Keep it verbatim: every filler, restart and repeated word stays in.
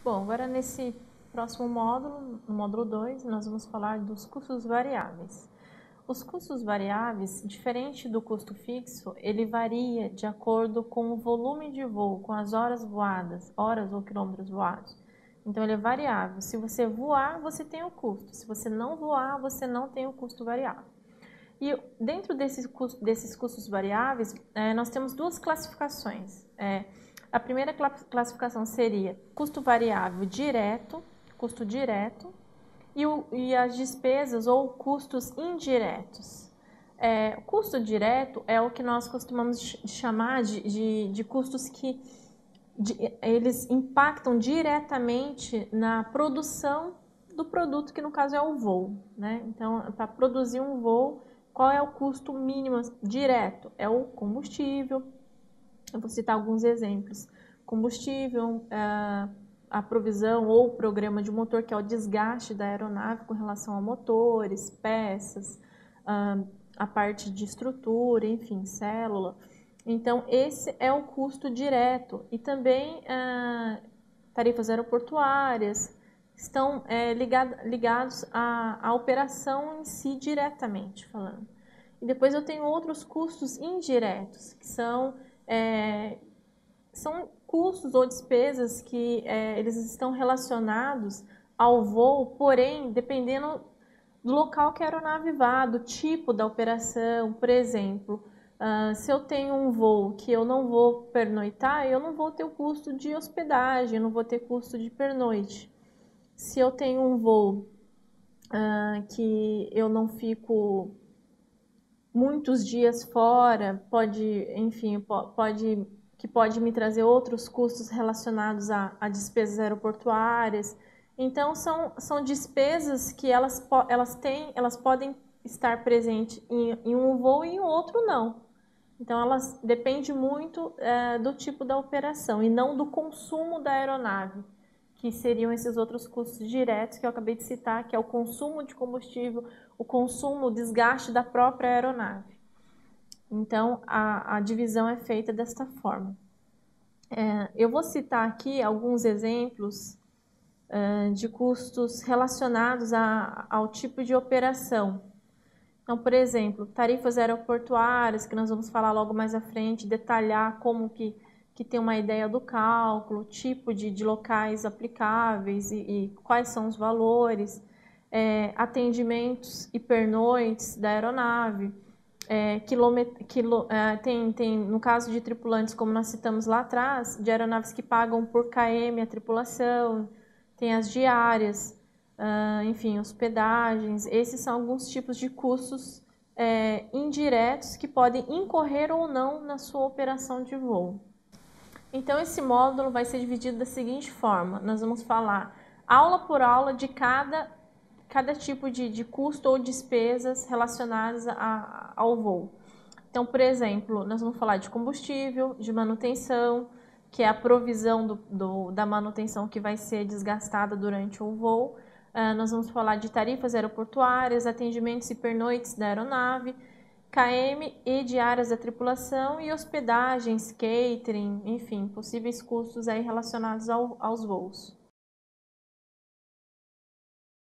Bom, agora nesse próximo módulo, no módulo dois, nós vamos falar dos custos variáveis. Os custos variáveis, diferente do custo fixo, ele varia de acordo com o volume de voo, com as horas voadas, horas ou quilômetros voados. Então, ele é variável. Se você voar, você tem o custo. Se você não voar, você não tem o custo variável. E dentro desses, desses custos variáveis, é, nós temos duas classificações. É, a primeira classificação seria custo variável direto, custo direto, e, o, e as despesas ou custos indiretos. É, o custo direto é o que nós costumamos chamar de, de, de custos que de, eles impactam diretamente na produção do produto, que no caso é o voo, né? Então, para produzir um voo, qual é o custo mínimo direto? É o combustível. Eu vou citar alguns exemplos. Combustível, a provisão ou programa de motor, que é o desgaste da aeronave com relação a motores, peças, a parte de estrutura, enfim, célula. Então, esse é o custo direto. E também tarifas aeroportuárias estão é, ligado, ligados à, à operação em si diretamente falando. E depois eu tenho outros custos indiretos, que são, é, são custos ou despesas que é, eles estão relacionados ao voo, porém, dependendo do local que a aeronave vá, do tipo da operação. Por exemplo, uh, se eu tenho um voo que eu não vou pernoitar, eu não vou ter o custo de hospedagem, eu não vou ter custo de pernoite. Se eu tenho um voo uh, que eu não fico muitos dias fora, pode, enfim, pode, que pode me trazer outros custos relacionados a, a despesas aeroportuárias. Então, são, são despesas que elas, elas, têm, elas podem estar presentes em, em um voo e em outro não. Então, elas dependem muito é, do tipo da operação e não do consumo da aeronave, que seriam esses outros custos diretos que eu acabei de citar, que é o consumo de combustível, o consumo, o desgaste da própria aeronave. Então, a, a divisão é feita desta forma. É, eu vou citar aqui alguns exemplos uh, de custos relacionados a, ao tipo de operação. Então, por exemplo, tarifas aeroportuárias, que nós vamos falar logo mais à frente, detalhar como que que tem uma ideia do cálculo, tipo de, de locais aplicáveis e, e quais são os valores, é, atendimentos e pernoites da aeronave, é, quilômetro, quilo, é, tem, tem, no caso de tripulantes, como nós citamos lá atrás, de aeronaves que pagam por quilômetro a tripulação, tem as diárias, uh, enfim, hospedagens. Esses são alguns tipos de custos é, indiretos que podem incorrer ou não na sua operação de voo. Então, esse módulo vai ser dividido da seguinte forma. Nós vamos falar aula por aula de cada, cada tipo de, de custo ou despesas relacionadas a, ao voo. Então, por exemplo, nós vamos falar de combustível, de manutenção, que é a provisão do, do, da manutenção que vai ser desgastada durante o voo. Uh, nós vamos falar de tarifas aeroportuárias, atendimentos e pernoites da aeronave, K M e diárias da tripulação e hospedagens, catering, enfim, possíveis custos aí relacionados ao, aos voos.